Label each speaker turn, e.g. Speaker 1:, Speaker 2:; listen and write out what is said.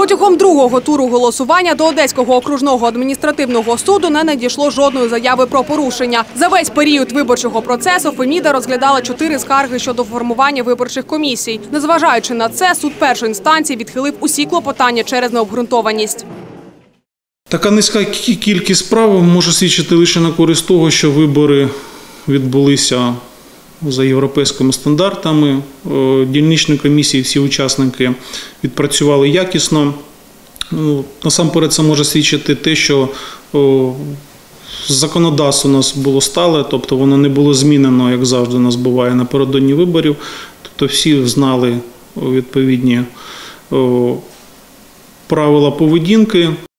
Speaker 1: Протягом другого туру голосування до Одеського окружного адміністративного суду не надійшло жодної заяви про порушення. За весь період виборчого процесу Феміда розглядала 4 скарги щодо формування виборчих комісій. Незважаючи на це, суд першої інстанції відхилив усі клопотання через необґрунтованість.
Speaker 2: Така низька кількість справ може свідчити лише на користь того, що вибори відбулися за європейськими стандартами. Дільничні комісії, всі учасники відпрацювали якісно. Насамперед це може свідчити те, що законодавство у нас було стале, тобто воно не було змінено, як завжди у нас буває напередодні виборів. Тобто всі знали відповідні правила поведінки.